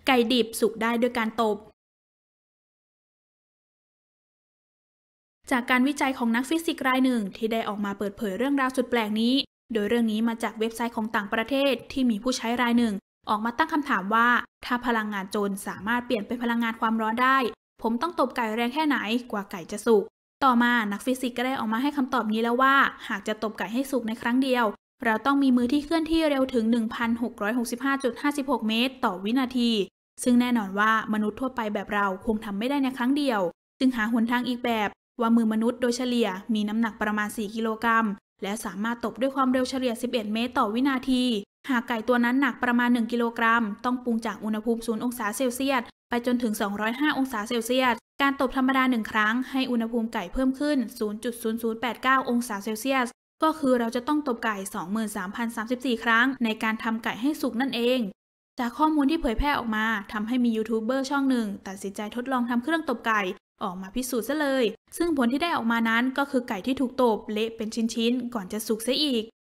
ไก่ดิบสุกได้ด้วยการตบจากการวิจัยของนักฟิสิกส์รายหนึ่งที่ได้ออกมาเปิดเผยเรื่องราวสุดแปลกนี้โดยเรื่องนี้มาจากเว็บไซต์ของต่างประเทศที่มีผู้ใช้รายหนึ่งออกมาตั้งคำถามว่าถ้าพลังงานโจรสามารถเปลี่ยนเป็นพลังงานความร้อนได้ผมต้องตบไก่แรงแค่ไหนกว่าไก่จะสุกต่อมานักฟิสิกส์ก็ได้ออกมาให้คำตอบนี้แล้วว่าหากจะตบไก่ให้สุกในครั้งเดียวเราต้องมีมือที่เคลื่อนที่เร็วถึง 1,665.56 เมตรต่อวินาทีซึ่งแน่นอนว่ามนุษย์ทั่วไปแบบเราคงทำไม่ได้ในครั้งเดียวจึงหาหนทางอีกแบบว่ามือมนุษย์โดยเฉลี่ยมีน้ำหนักประมาณ4กิโลกรัมและสามารถตบด้วยความเร็วเฉลี่ย11เมตรต่อวินาทีหากไก่ตัวนั้นหนักประมาณ1กิโลกรัมต้องปรุงจากอุณหภูมิ0องศาเซลเซียสไปจนถึง205องศาเซลเซียสการตบธรรมดา1ครั้งให้อุณหภูมิไก่เพิ่มขึ้น 0.0089 องศาเซลเซียสก็คือเราจะต้องตบไก่ 23,034 ครั้งในการทำไก่ให้สุกนั่นเองจากข้อมูลที่เผยแพร่ออกมาทำให้มียูทูบเบอร์ช่องหนึ่งตัดสินใจทดลองทำเครื่องตบไก่ออกมาพิสูจน์ซะเลยซึ่งผลที่ได้ออกมานั้นก็คือไก่ที่ถูกตบเละเป็นชิ้นๆก่อนจะสุกเสียอีก